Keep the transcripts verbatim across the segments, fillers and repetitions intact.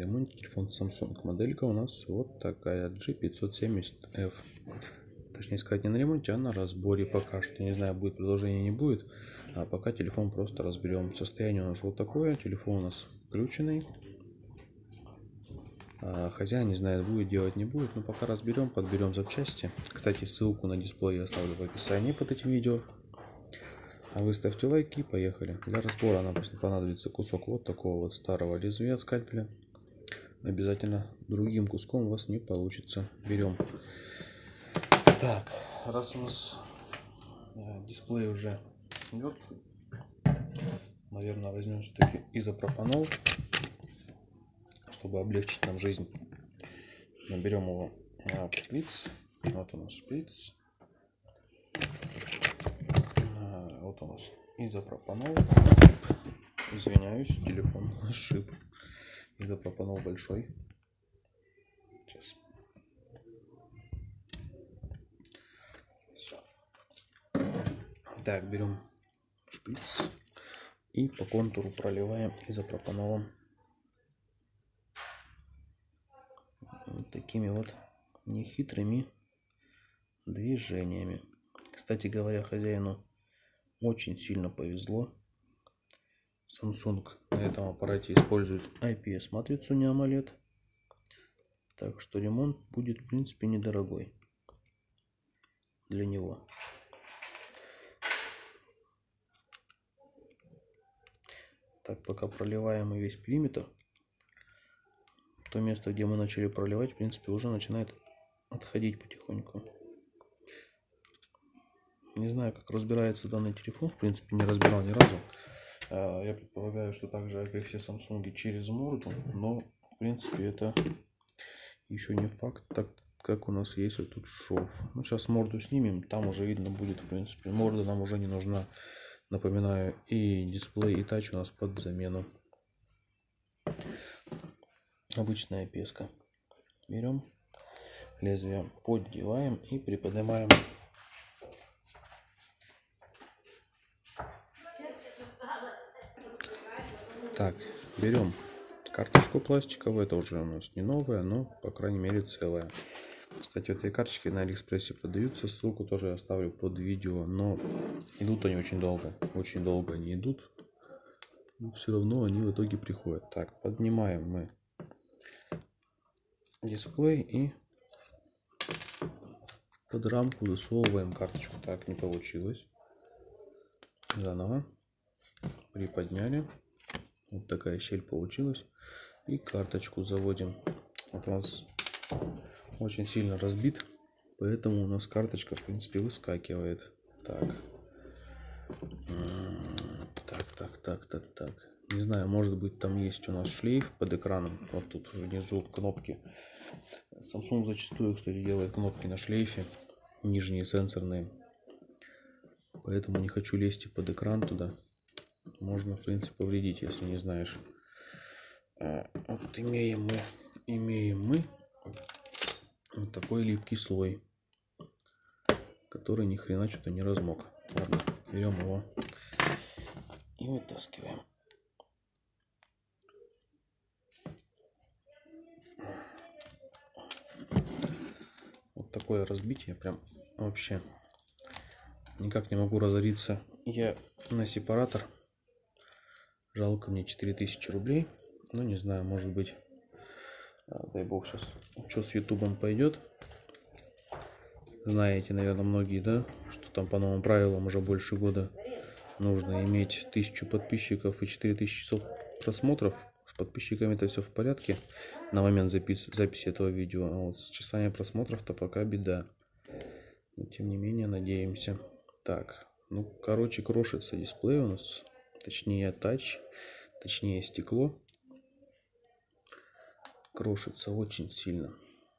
ремонте телефон Samsung. Моделька у нас вот такая джи пятьсот семьдесят эф. Точнее сказать, не на ремонте, а на разборе пока что. Не знаю, будет продолжение, не будет. А пока телефон просто разберем. Состояние у нас вот такое. Телефон у нас включенный. А хозяин не знает, будет делать, не будет. Но пока разберем, подберем запчасти. Кстати, ссылку на дисплей я оставлю в описании под этим видео. А вы ставьте лайки и поехали. Для разбора нам понадобится кусок вот такого вот старого лезвия от скальпеля. Обязательно другим куском у вас не получится. Берем. Так, раз у нас дисплей уже мертвый, наверное, возьмем все-таки изопропанол, чтобы облегчить нам жизнь. Наберем его в шприц. Вот у нас шприц. Вот у нас изопропанол. Извиняюсь, телефон сшиб. Изопропанол большой. Сейчас. Все. Так, берем шприц и по контуру проливаем изопропанолом. Вот такими вот нехитрыми движениями. Кстати говоря, хозяину очень сильно повезло. Samsung на этом аппарате использует ай пи эс матрицу, не AMOLED. Так что ремонт будет в принципе недорогой для него. Так, пока проливаем весь периметр, то место, где мы начали проливать, в принципе уже начинает отходить потихоньку. Не знаю, как разбирается данный телефон, в принципе не разбирал ни разу. Я предполагаю, что так же, как и все Samsung, через морду, но в принципе это еще не факт, так как у нас есть вот тут шов. Ну, сейчас морду снимем, там уже видно будет, в принципе, морда нам уже не нужна. Напоминаю, и дисплей, и тач у нас под замену. Обычная песка. Берем лезвие, поддеваем и приподнимаем. Так, берем карточку пластиковую. Это уже у нас не новая, но по крайней мере целая. Кстати, вот эти карточки на Алиэкспрессе продаются. Ссылку тоже я оставлю под видео. Но идут они очень долго. Очень долго они идут. Но все равно они в итоге приходят. Так, поднимаем мы дисплей и под рамку засовываем карточку. Так, не получилось. Заново. Приподняли. Вот такая щель получилась. И карточку заводим. Вот у нас очень сильно разбит, поэтому у нас карточка в принципе выскакивает. Так. Так, так, так, так, так. Не знаю, может быть там есть у нас шлейф под экраном. Вот тут внизу кнопки. Samsung зачастую, кстати, делает кнопки на шлейфе. Нижние сенсорные. Поэтому не хочу лезть под экран туда. Можно, в принципе, повредить, если не знаешь. Вот имеем мы, имеем мы вот такой липкий слой, который ни хрена что-то не размок. Ладно, берем его и вытаскиваем. Вот такое разбитие, прям вообще никак не могу разориться я на сепаратор. Жалко мне четыре тысячи рублей. Ну, не знаю, может быть, дай бог, сейчас что с ютубом пойдет. Знаете, наверное, многие, да, что там по новым правилам уже больше года нужно иметь тысячу подписчиков и четыре тысячи часов просмотров. С подписчиками это все в порядке на момент запис записи этого видео. А вот с часами просмотров-то пока беда. Но тем не менее, надеемся. Так, ну, короче, крошится дисплей у нас. Точнее, тач, точнее, стекло. Крошится очень сильно.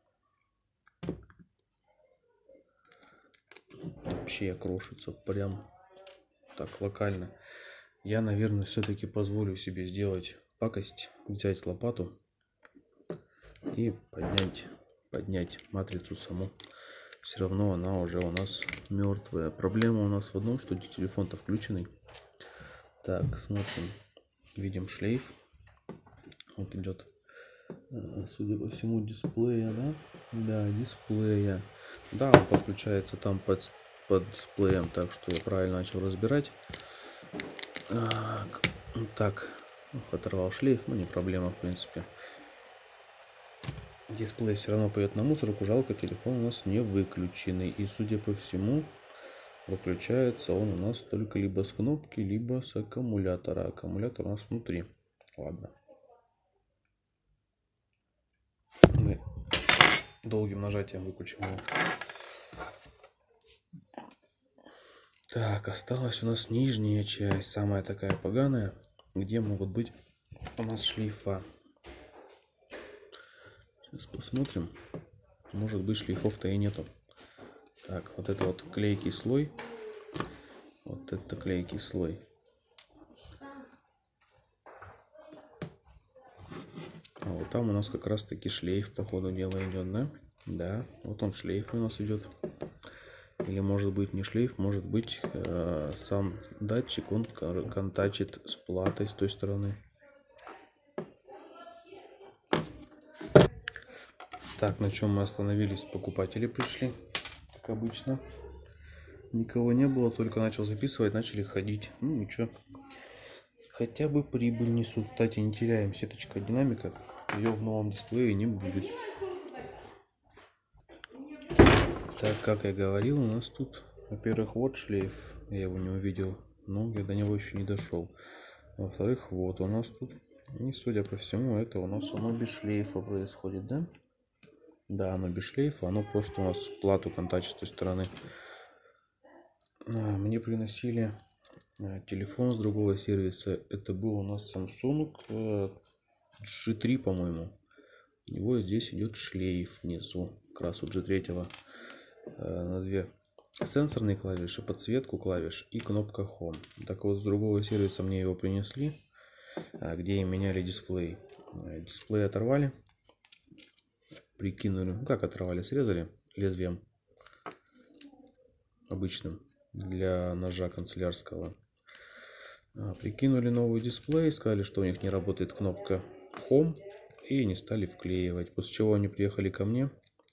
Вообще крошится прям так локально. Я, наверное, все-таки позволю себе сделать пакость. Взять лопату и поднять, поднять матрицу саму. Все равно она уже у нас мертвая. Проблема у нас в одном, что телефон-то включенный. Так, смотрим. Видим шлейф. Вот идет Судя по всему, дисплея, да? Да, дисплея. Да, он подключается там под, под дисплеем, так что я правильно начал разбирать. Так, так. Оторвал шлейф, ну не проблема, в принципе. Дисплей все равно пойдет на мусорку, жалко, телефон у нас не выключенный. И, судя по всему, выключается он у нас только либо с кнопки, либо с аккумулятора. Аккумулятор у нас внутри. Ладно. Мы долгим нажатием выключим его. Так, осталась у нас нижняя часть, самая такая поганая, где могут быть у нас шлейфа. Сейчас посмотрим. Может быть, шлейфов-то и нету. Так, вот это вот клейкий слой. Вот это клейкий слой. А вот там у нас как раз таки шлейф по ходу дела идет, да? Да, вот он шлейф у нас идет. Или может быть не шлейф, может быть э, сам датчик, он контачит с платой с той стороны. Так, на чем мы остановились? Покупатели пришли, как обычно. Никого не было, только начал записывать, начали ходить. Ну ничего, хотя бы прибыль несут. Кстати, не теряем сеточка динамика, ее в новом дисплее не будет. Так, как я говорил, у нас тут, во-первых, вот шлейф, я его не увидел, но я до него еще не дошел. Во-вторых, вот у нас тут, и судя по всему, это у нас оно без шлейфа происходит, да? Да, оно без шлейфа, оно просто у нас плату контачит с той стороны. Мне приносили телефон с другого сервиса, это был у нас Samsung джи три, по-моему. У него здесь идет шлейф внизу, как раз у джи три. На две сенсорные клавиши, подсветку клавиш и кнопка Home. Так вот, с другого сервиса мне его принесли, где и меняли дисплей. Дисплей оторвали, прикинули, ну как оторвали, срезали лезвием обычным для ножа канцелярского. Прикинули новый дисплей, сказали, что у них не работает кнопка Home, и не стали вклеивать. После чего они приехали ко мне,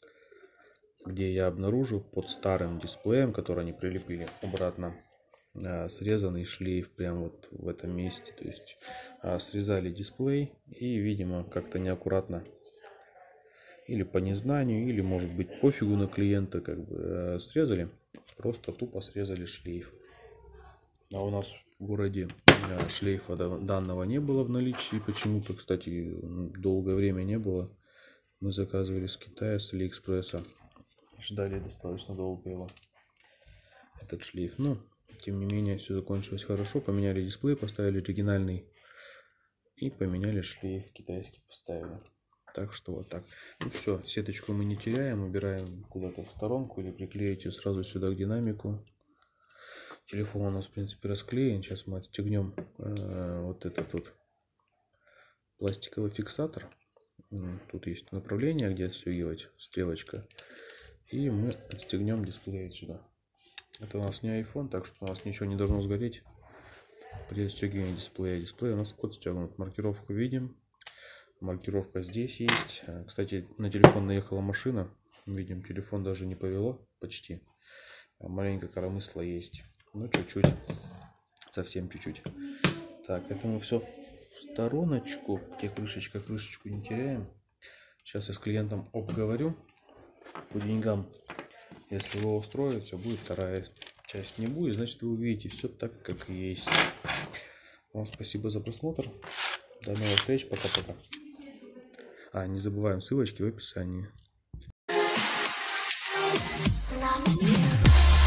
где я обнаружил под старым дисплеем, который они прилепили обратно, срезанный шлейф прямо вот в этом месте. То есть срезали дисплей и, видимо, как-то неаккуратно, или по незнанию, или может быть пофигу на клиента, как бы срезали, просто тупо срезали шлейф. А у нас в городе шлейфа данного не было в наличии, почему-то, кстати, долгое время не было. Мы заказывали с Китая, с Алиэкспресса. Ждали достаточно долго его, этот шлейф. Но, тем не менее, все закончилось хорошо. Поменяли дисплей, поставили оригинальный. И поменяли шлейф, китайский поставили. Так что вот так. Ну все, сеточку мы не теряем. Убираем куда-то в сторонку или приклеить ее сразу сюда к динамику. Телефон у нас, в принципе, расклеен. Сейчас мы отстегнем э, вот этот вот пластиковый фиксатор. Тут есть направление, где отстегивать, стрелочка. И мы отстегнем дисплей отсюда. Это у нас не iPhone, так что у нас ничего не должно сгореть при отстегивании дисплея. Дисплей у нас отстегнут. Маркировку видим. Маркировка здесь есть. Кстати, на телефон наехала машина. Видим, телефон даже не повело почти. Маленько коромысла есть. Ну, чуть-чуть. Совсем чуть-чуть. Так, это мы все в стороночку. Где крышечка, крышечку не теряем. Сейчас я с клиентом обговорю. По деньгам, если его устроит, все будет. Вторая часть не будет, значит, вы увидите все так, как есть. Вам спасибо за просмотр. До новых встреч. Пока-пока. А, не забываем ссылочки в описании.